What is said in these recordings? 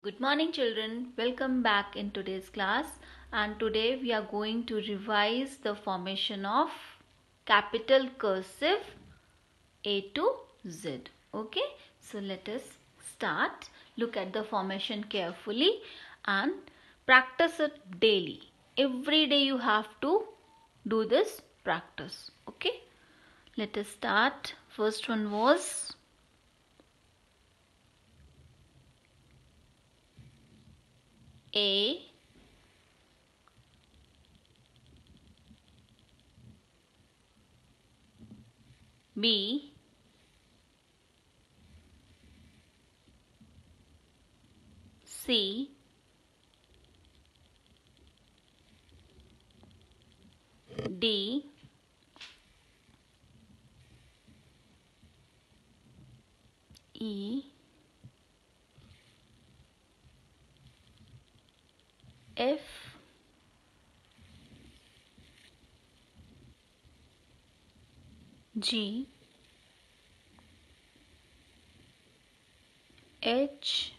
Good morning children, welcome back in today's class, and today we are going to revise the formation of capital cursive A to Z. Okay, so let us start. Look at the formation carefully and practice it daily. Every day you have to do this practice. Okay, let us start. First one was A, B, C, D, E, F, G, H,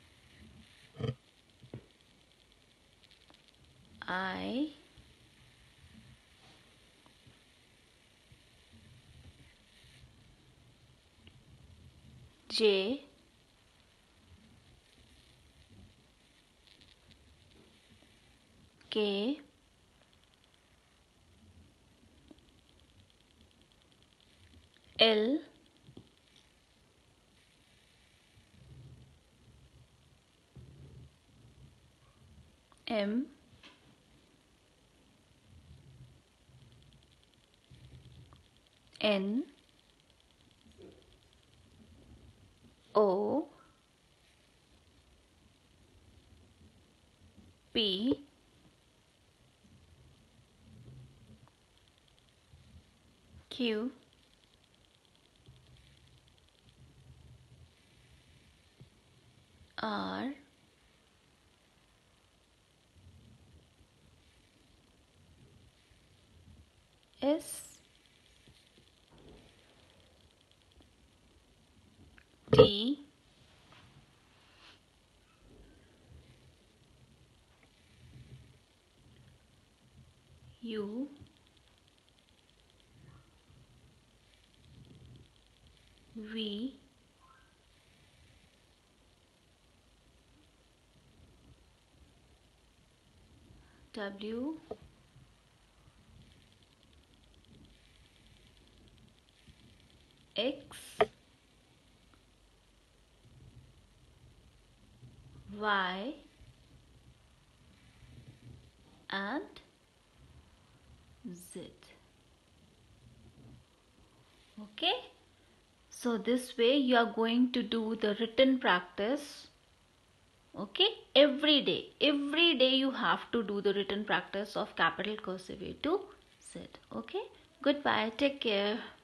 I, J, K, L, M, N, O, P, Q, R, S, T, U, V, W, X, Y, and Z. Okay, so this way you are going to do the written practice. Okay, every day you have to do the written practice of capital cursive A to Z. Okay, goodbye, take care.